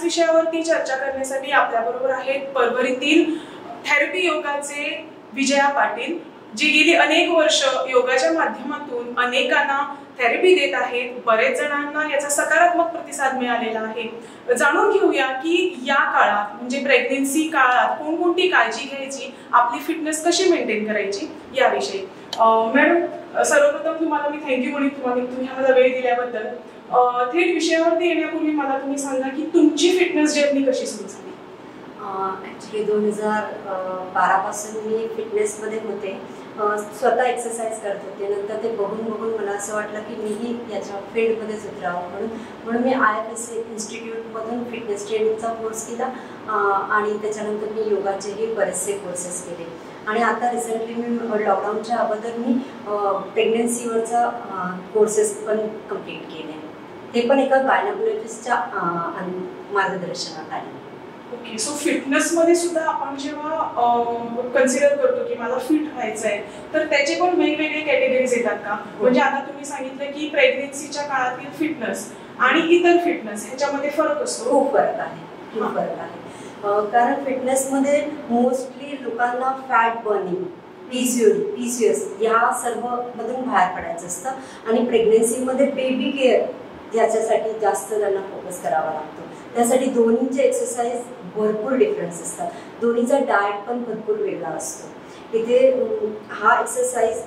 विषयावरती चर्चा करण्यासाठी आपल्याबरोबर आहेत परभणीतील थेरपी योगाचे विजया पाटील, जी गेली अनेक वर्ष योगाच्या माध्यमातून अनेकांना थेरपी देत आहेत. बरेच जणांना याचा सकारात्मक प्रतिसाद मिळालेला आहे. जाणून घेऊया की या काळात म्हणजे प्रेग्नन्सी काळात कोणकोणती काळजी घ्यायची, आपली फिटनेस कशी मेंटेन करायची याविषयी. मॅडम, सर्वप्रथम तुम्हाला मी थँक्यू म्हणेन तुम्ही आम्हाला वेळ दिल्याबद्दल. थेट विषयावरती येण्यापूर्वी मला तुम्ही सांगा की तुमची फिटनेस जर्नी कशी सुरू झाली. ॲक्च्युली 2012 पासून मी फिटनेसमध्ये होते. स्वतः एक्सरसाइज करत होते. नंतर ते बघून मला असं वाटलं की मीही याच्या फील्डमध्येच उतरावं म्हणून मी IFSC इन्स्टिट्यूटमधून फिटनेस ट्रेनिंगचा कोर्स केला आणि त्याच्यानंतर मी योगाचेही बरेचसे कोर्सेस केले. आणि आता रिसेंटली मी लॉकडाऊनच्या अगोदर मी प्रेग्नन्सीवरचा कोर्सेस पण कंप्लीट केले. ते पण एका गायनोकॉलॉजिस्टच्या मार्गदर्शनाखाली. ओके, सो फिटनेसमध्ये सुद्धा आपण जेव्हा कन्सिडर करतो की मला फिट व्हायचं आहे, तर त्याचे पण वेगवेगळे कॅटेगरीज येतात का? म्हणजे आता तुम्ही सांगितलं की प्रेग्नेन्सीच्या काळातील फिटनेस आणि इतर फिटनेस ह्याच्यामध्ये फरक असतो. खूप फरक आहे. कारण फिटनेसमध्ये मोस्टली लोकांना फॅट बर्निंग, PCOS ह्या सर्व मधून बाहेर पडायचं असतं आणि प्रेग्नेन्सीमध्ये बेबी केअर याच्यासाठी जास्त त्यांना फोकस करावा लागतो. त्यासाठी दोन्हीचे एक्सरसाइज भरपूर डिफरन्स असतात. दोन्हीचा डाएट पण भरपूर वेगळा असतो. इथे हा एक्सरसाइज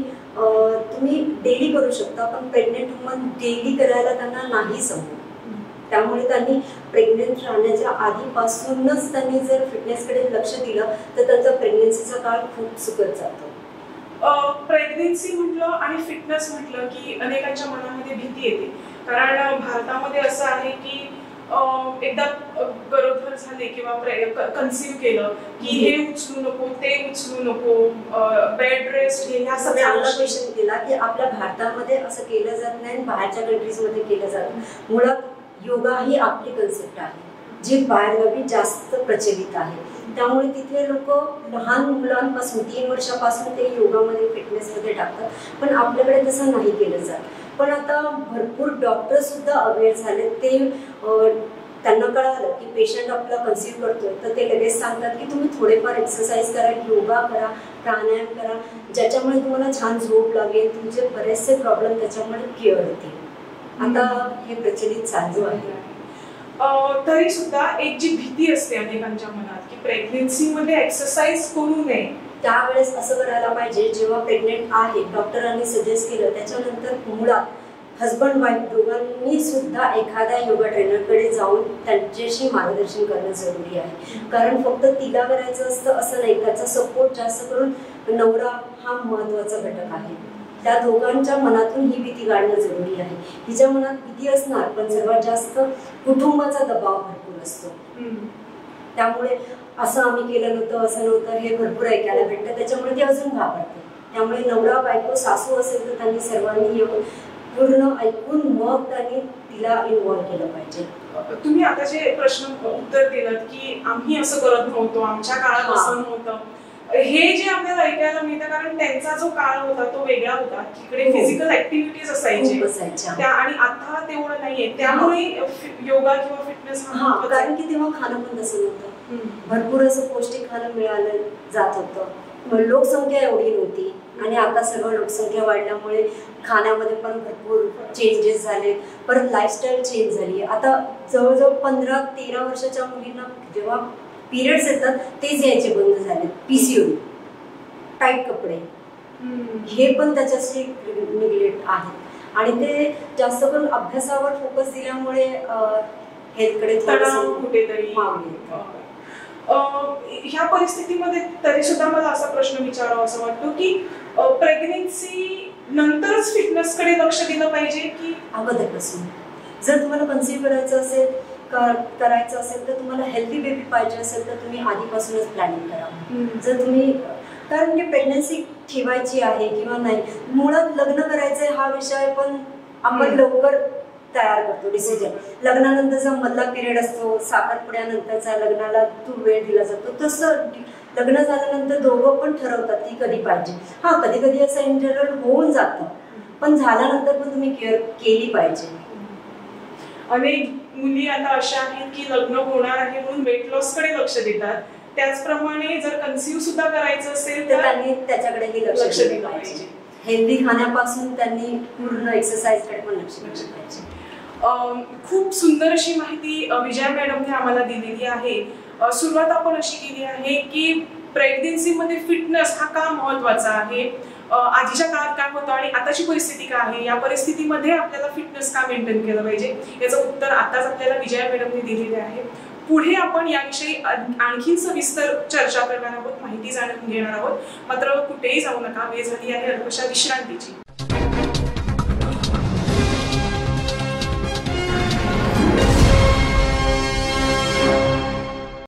तुम्ही डेली करू शकता, पण प्रेग्नेंट वुमन डेली करायला त्यांना नाही जमत. त्यामुळे त्यांनी प्रेग्नेंट राहण्याच्या आधीपासूनच त्यांनी जर फिटनेसकडे लक्ष दिलं तर त्यांचा प्रेग्नेन्सीचा काळ खूप सुखद जातो. प्रेग्नेन्सी म्हटलं आणि फिटनेस म्हटलं की अनेकांच्या मनामध्ये भीती येते. कारण भारतामध्ये असं आहे की एकदा गरोदर झाले किंवा कन्सीव्ह केलं की हे उचलू नको, ते उचलू नको, बेड रेस्ट हे ह्या सगळ्या क्वेश्चन केला की आपल्या भारतामध्ये असं केलं जात नाही, बाहेरच्या कंट्रीजमध्ये केलं जातं. मुळात योगा ही आपली कन्सेप्ट आहे जी बाहेरगावी जास्त प्रचलित आहे. त्यामुळे तिथे लोक लहान मुलांपासून 3 वर्षापासून ते योगामध्ये फिटनेसमध्ये टाकतात, पण आपल्याकडे तसं नाही केलं जात. पण आता भरपूर डॉक्टर सुद्धा अवेअर झाले. ते त्यांना कळालं की पेशंट आपला कन्सीव्ह करतोय तर ते लगेच सांगतात की तुम्ही थोडेफार एक्सरसाइज करा, योगा करा, प्राणायाम करा, ज्याच्यामुळे तुम्हाला छान झोप लागेल, तुमचे बरेचसे प्रॉब्लेम त्याच्यामुळे क्लिअर होतील. आता हे प्रचलित चालू आहे. तरी सुद्धा एक जी भीती असते अनेकांच्या मनात की प्रेग्नेन्सीमध्ये एक्सरसाइज करू नये, त्यावेळेस असं करायला पाहिजे जेव्हा प्रेग्नेंट आहे, डॉक्टरांनी सजेस्ट केलं त्याच्यानंतर मुळात हजबंड वाईफ दोघांनी सुद्धा एखाद्या योगा ट्रेनरकडे जाऊन त्यांच्याशी मार्गदर्शन करणं जरुरी आहे. कारण फक्त तिला करायचं असतं असं नाही, त्याचा सपोर्ट जास्त करून नवरा हा महत्त्वाचा घटक आहे. त्या दोघांच्या मनातून ही भीती काढणं जरुरी आहे. तिच्या मनात भीती असणार, पण सर्वात जास्त कुटुंबाचा दबाव भरपूर असतो. त्यामुळे असं आम्ही केलं नव्हतं, असं नव्हतं हे भरपूर ऐकायला भेटतं. त्याच्यामुळे ती अजून घाबरते. त्यामुळे नवरा बायको सासू असेल तर त्यांनी सर्वांनी येऊन पूर्ण ऐकून मग त्यांनी तिला इन्व्हॉल्व केलं पाहिजे. तुम्ही आता जे प्रश्न उत्तर दिलं की आम्ही असं करत नव्हतो, आमच्या काळात असं नव्हतं, हे जे आपल्याला ऐकायला मिळतं कारण त्यांचा जो काळ होता तो वेगळा होता. तिकडे फिजिकल ऍक्टिव्हिटीज असायच्या आणि आता तेवढं नाहीये. त्यामुळे योगा किंवा फिटनेस कारण की तेव्हा खाणं पण तसं नव्हतं. भरपूर असं पौष्टिक खाणं मिळालं जात होतं. लोकसंख्या एवढी नव्हती आणि आता सर्व लोकसंख्या वाढल्यामुळे खाण्यामध्ये पण भरपूर चेंजेस झाले. परत लाईफस्टाईल चेंज झाली. आता जवळजवळ 15-13 वर्षाच्या मुलींना जेव्हा पिरियड्स येतात तेच यायचे बंद झाले. PCOD, टाईट कपडे, हे पण त्याच्याशी निगलेक्ट आहेत आणि ते जास्त करून अभ्यासावर फोकस दिल्यामुळे हेल्थकडे थोडंसं कुठेतरी ह्या परिस्थितीमध्ये तरी सुद्धा मला असा प्रश्न विचारावा असं वाटतो की प्रेग्नेन्सी नंतरच फिटनेसकडे लक्ष दिलं पाहिजे की अगोदरपासून? जर तुम्हाला कन्सीव्ह करायचं असेल तर तुम्हाला हेल्दी बेबी पाहिजे असेल तर तुम्ही आधीपासूनच प्लॅनिंग करा. जर तुम्ही कारण की प्रेग्नन्सी ठेवायची आहे किंवा नाही, मुळात लग्न करायचंय हा विषय पण आपण लवकर तयार करतो डिसिजन. लग्नानंतरचा मधला पिरियड असतो, साखरपुड्यानंतरचा लग्नाला वेळ दिला जातो, तसं लग्न झाल्यानंतर दोघं पण ठरवतात ती कधी पाहिजे. कधी कधी असं इंटरव्हल होऊन जातं, पण झाल्यानंतर पण तुम्ही केअर केली पाहिजे. आणि मुली आता अशा आहेत की लग्न होणार आहे म्हणून वेट लॉस कडे लक्ष देतात, त्याचप्रमाणे जर कन्सिव्ह सुद्धा करायचं असेल तर त्यांनी त्याच्याकडेही लक्ष दिलं पाहिजे. हेल्दी खाण्यापासून त्यांनी पूर्ण एक्सरसाइज कडे पण लक्ष दिलं पाहिजे. खूप सुंदर अशी माहिती विजया मॅडमने आम्हाला दिलेली आहे. सुरुवात आपण अशी केली आहे की प्रेग्नन्सी मध्ये फिटनेस हा का महत्वाचा आहे, आधीच्या काळात काय होतं आणि आताची परिस्थिती काय आहे, या परिस्थितीमध्ये आपल्याला फिटनेस का मेंटेन केलं पाहिजे याचं उत्तर आताच आपल्याला विजया मॅडमने दिलेले आहे. पुढे आपण याविषयी आणखीन सविस्तर चर्चा करणार आहोत, माहिती जाणून घेणार आहोत. मात्र कुठेही जाऊ नका, वेळ झाली आहे अल्पशा विश्रांतीची.